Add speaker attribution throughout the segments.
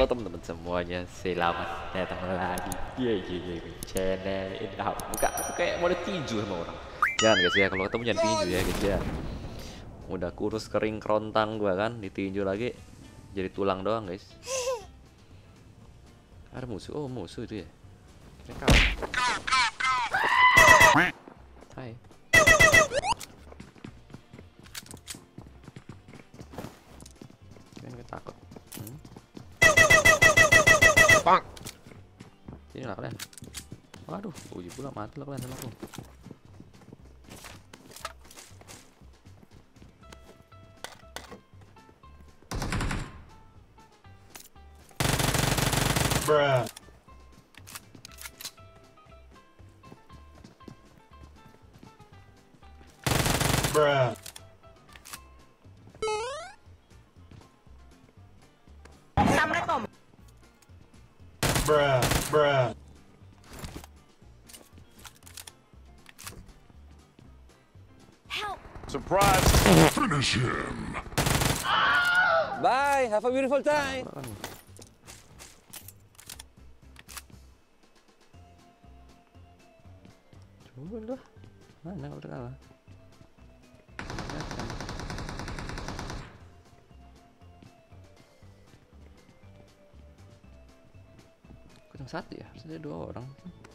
Speaker 1: Halo teman-teman semuanya, selamat datang lagi di channel Indah. Buka aku kayak mau tinju sama orang. Jangan guys ya, kalau ketemu jangan tinju ya guys ya. Udah kurus kering kerontang gua kan, ditinju lagi jadi tulang doang guys. Ada musuh, oh musuh itu ya. Mereka. Hai. Jangan ketakut. Bang. Sini lah kalian. Waduh, uji pula mati lah kalian sama aku.
Speaker 2: Bruh. Bruh.
Speaker 3: Assalamualaikum.
Speaker 2: Bruh. Bruh.
Speaker 3: Help.
Speaker 4: Surprise! Finish him!
Speaker 5: Bye, have a beautiful time.
Speaker 1: Coba lah. Mana kalau udah kalah? Kurang satu ya, harusnya ada 2 orang.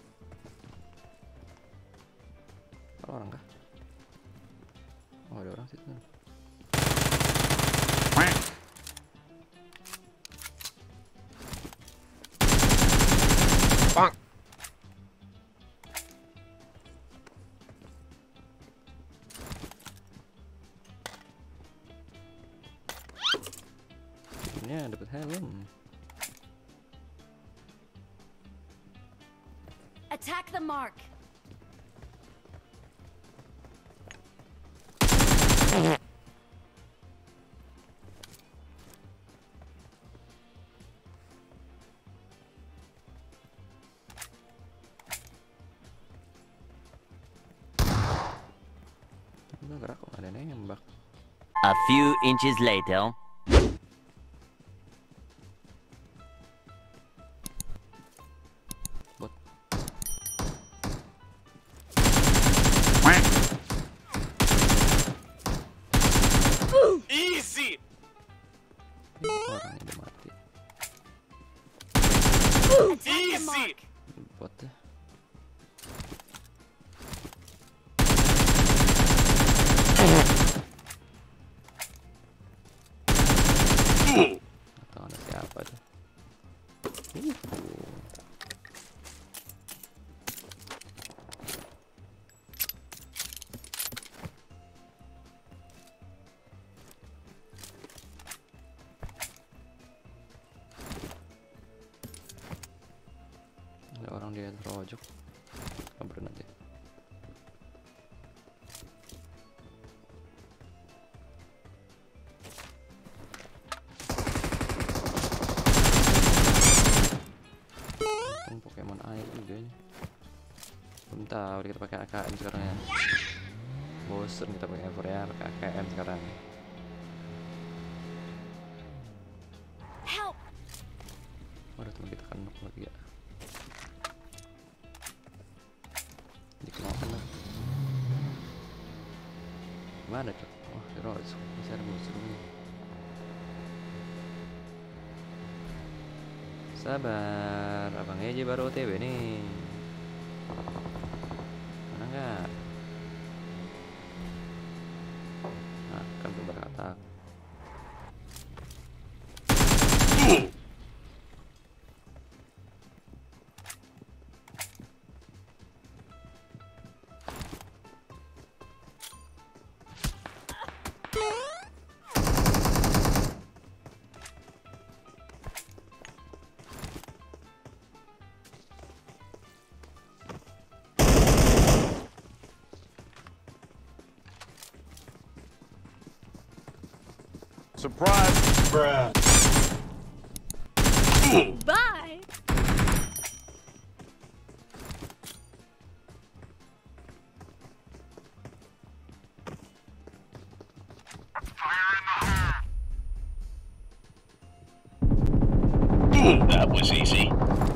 Speaker 1: Kalau orang kah? Oh ada orang situ.
Speaker 4: Bang!
Speaker 1: Ini dapat helm.
Speaker 3: Attack the mark.
Speaker 1: Enggak gerak kok, ada yang nembak.
Speaker 6: A few inches later.
Speaker 1: Bot.
Speaker 4: Easy!
Speaker 1: Orangnya udah mati.
Speaker 3: Attack the
Speaker 4: Easy.
Speaker 3: mark.
Speaker 1: Bot ya. Atau ada siapa tuh? Ada orang di atas rojok. Kabur nanti. Pokemon air juga ini. Belum tahu kita pakai AKM sekarang ya. Bosen kita pakai Ever ya, pakai AKM sekarang.
Speaker 3: Help.
Speaker 1: Waduh teman kita kan knock lagi ya. Dikeluarkan lah. Gimana tuh? Wah, terus masih ada musuh nih. Sabar, abang Eji baru OTW nih. Mana enggak? Akan tuh berkata.
Speaker 4: Surprise!
Speaker 2: Bruh.
Speaker 3: Bye.
Speaker 4: That was easy.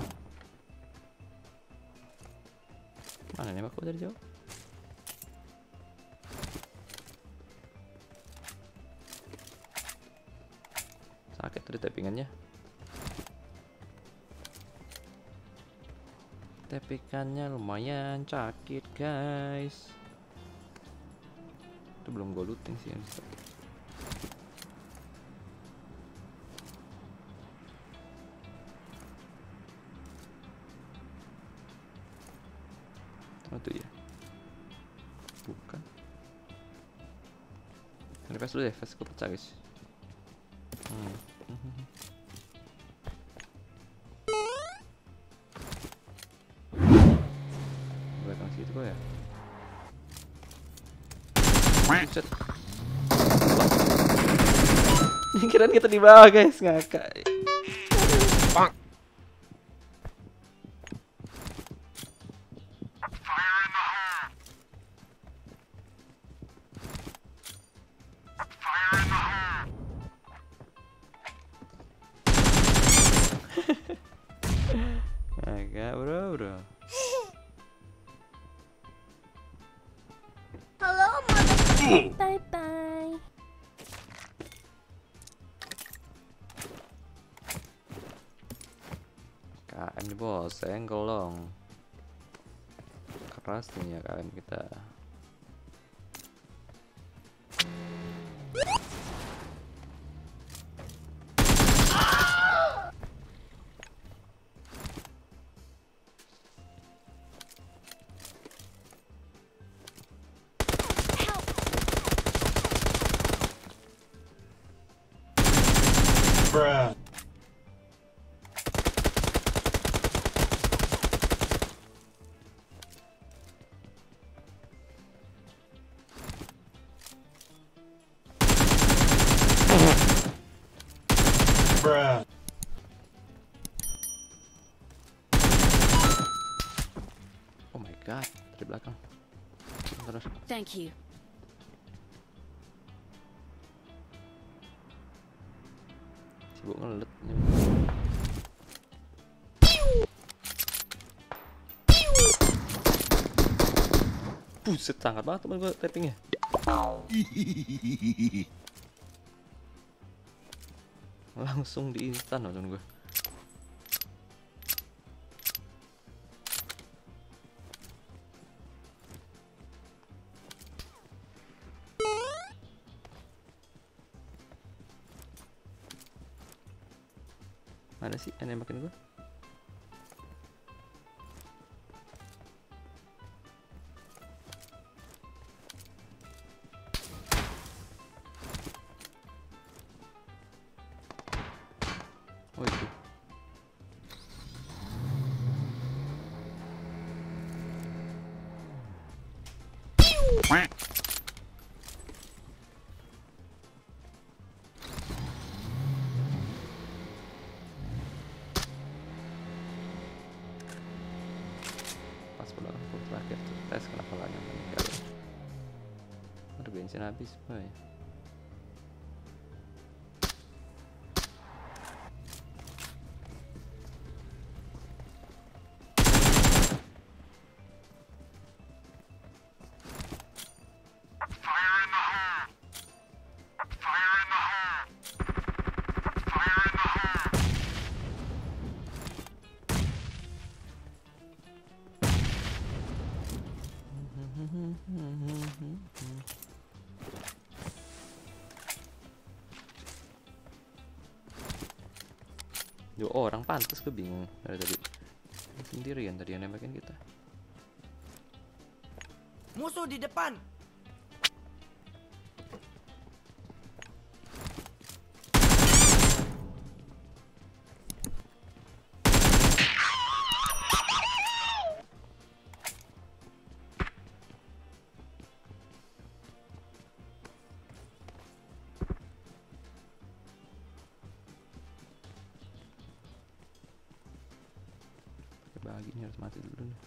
Speaker 1: Mana nembak gua dari jauh? Sakit tadi tappingannya. Tappingannya lumayan sakit guys. Itu belum gue looting sih yang bisa. Oh itu ya. Bukan. Refresh dulu deh, refresh gue pecah guys. Belakang situ kok ya. Buset. Kirain kita di bawah guys, ngakak.
Speaker 4: Bang.
Speaker 1: Agak bro.
Speaker 3: Hello, mother. Bye bye.
Speaker 1: KM nih bos, senggol dong. Keras nih ya KM kita.
Speaker 2: Bruh. Bruh.
Speaker 1: Oh my god, dari belakang. Terus.
Speaker 3: Thank you.
Speaker 1: Sibuk ngelet. Buset, sangat banget temen gue tappingnya. Langsung di instan temen gue. Mana sih yang nembakin gue? Oh itu. Pas pulang terakhir tuh tes kenapa lagi meninggal. Aduh bensin habis boy. Yo orang pantas, gue bingung dari tadi. Sendirian tadi yang nembakin kita.
Speaker 5: Musuh di depan.
Speaker 1: Bagi ini harus mati dulu nih.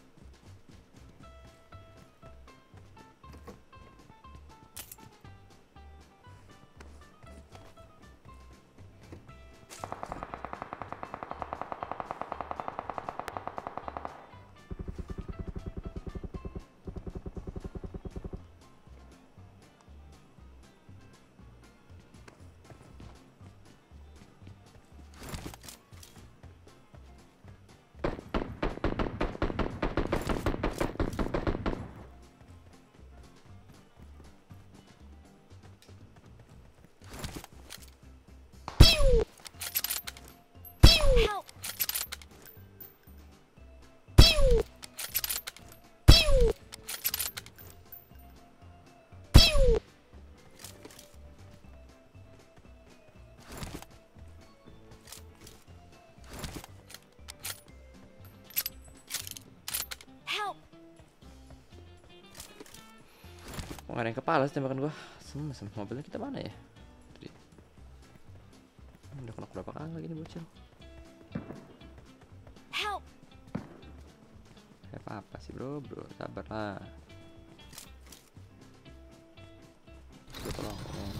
Speaker 1: Kok gak ada yang kepala sih tembakan gua? Sem mobilnya kita mana ya? Tadi. Udah kena berapa kali lagi nih bocil?
Speaker 3: Help!
Speaker 1: Apa sih bro, sabar lah. Gua tolong.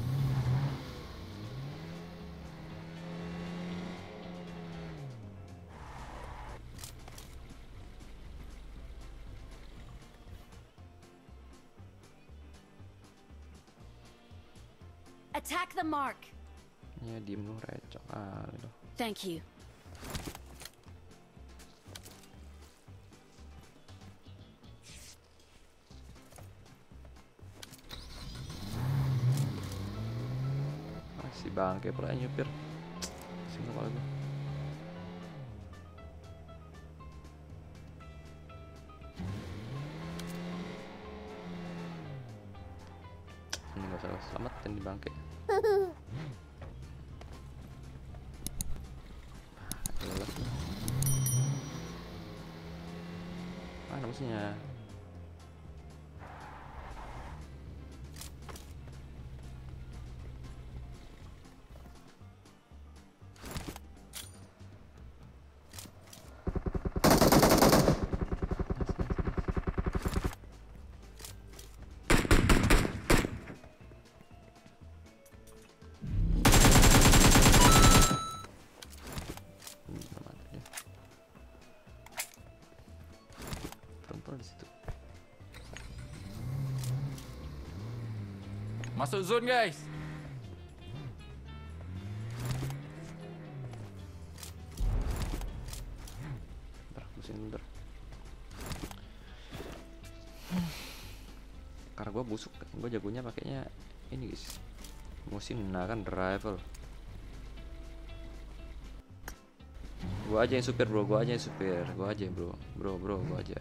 Speaker 3: Attack the mark.
Speaker 1: Ya diem lu recok kali lu.
Speaker 3: Thank you.
Speaker 1: Masih bangke pula yang nyupir. Sini kepala gua. Ini gak usah selamatin di bangke. Mana musuhnya? Perempuan di situ.
Speaker 5: Masuk zone guys.
Speaker 1: Bentar, musim bentar. Karena gua busuk, gua jagonya pakainya ini guys. Musim kan rifle. Gua aja yang supir bro, gua aja yang supir, gua aja bro, gua aja.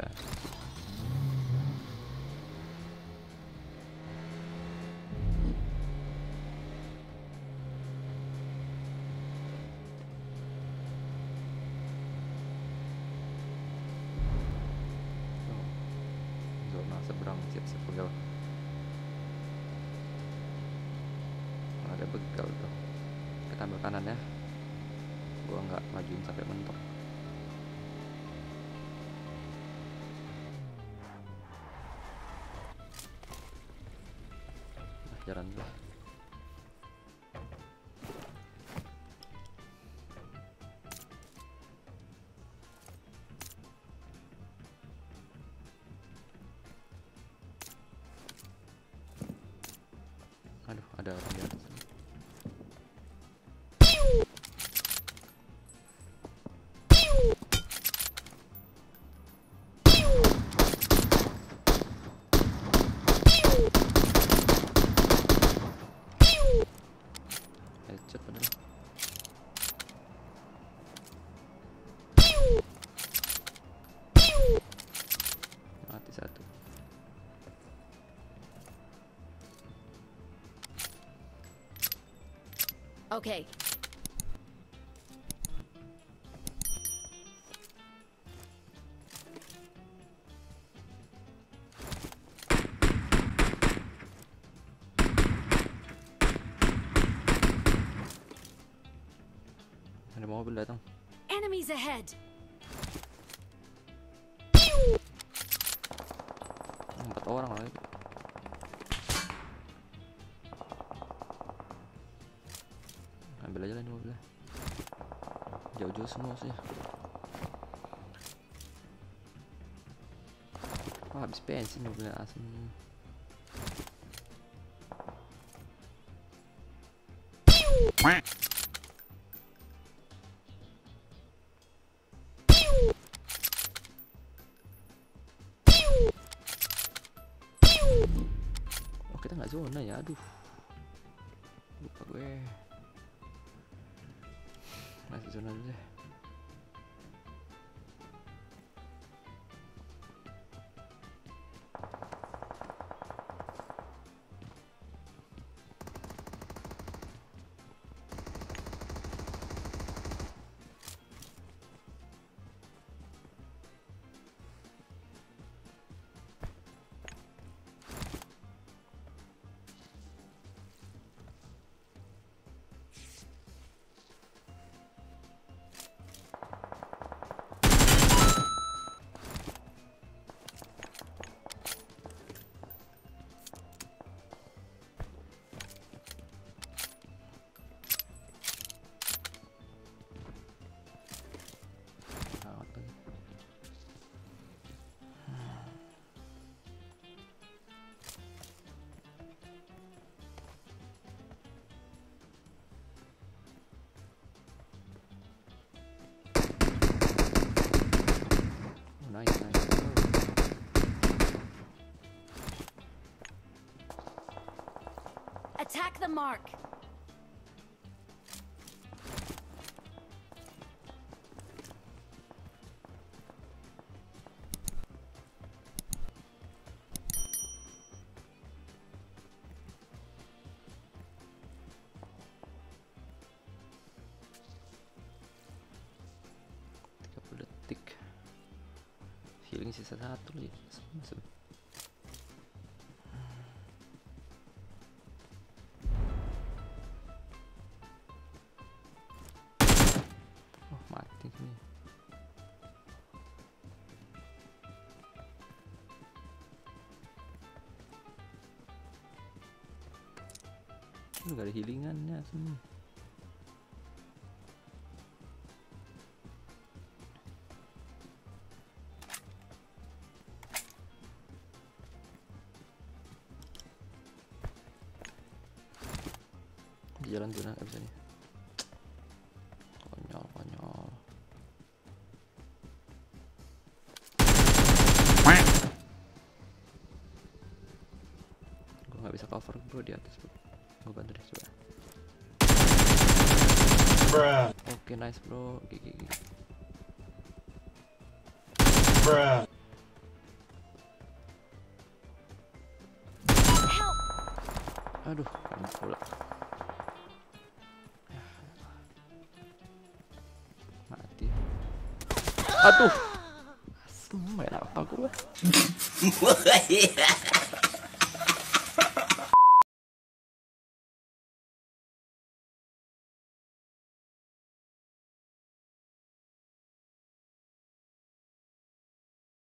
Speaker 1: Zona seberang, siap-siap begal. Ada begal tuh. Kita ambil kanan ya. Gua nggak majuin sampai mentok. Nah, jalan dulu. Aduh, ada orang di atas. Headshot padahal. Mati satu.
Speaker 3: Okay.
Speaker 1: Ada mobil datang.
Speaker 3: Enemies ahead.
Speaker 1: Empat orang lagi. Ambil aja lah ini mobilnya. Jauh-jauh semua sih. Wah, habis bensin mobilnya asem. Oh, kita nggak zona ya, aduh. Lupa gue. Masih zona dulu deh.
Speaker 3: Attack the mark.
Speaker 1: Detik. Healing sisa 1 lagi. Oh, mati sini. Gak ada healingannya sini. Jalan zona nggak bisa nih. Konyol. Gue nggak bisa cover bro di atas bro. Gue bantu deh coba.
Speaker 2: Bruh.
Speaker 1: Oke, nice bro. Gigi.
Speaker 2: Bruh.
Speaker 1: Aduh, kan pula. Mati. Aduh. Asem, main apa gua?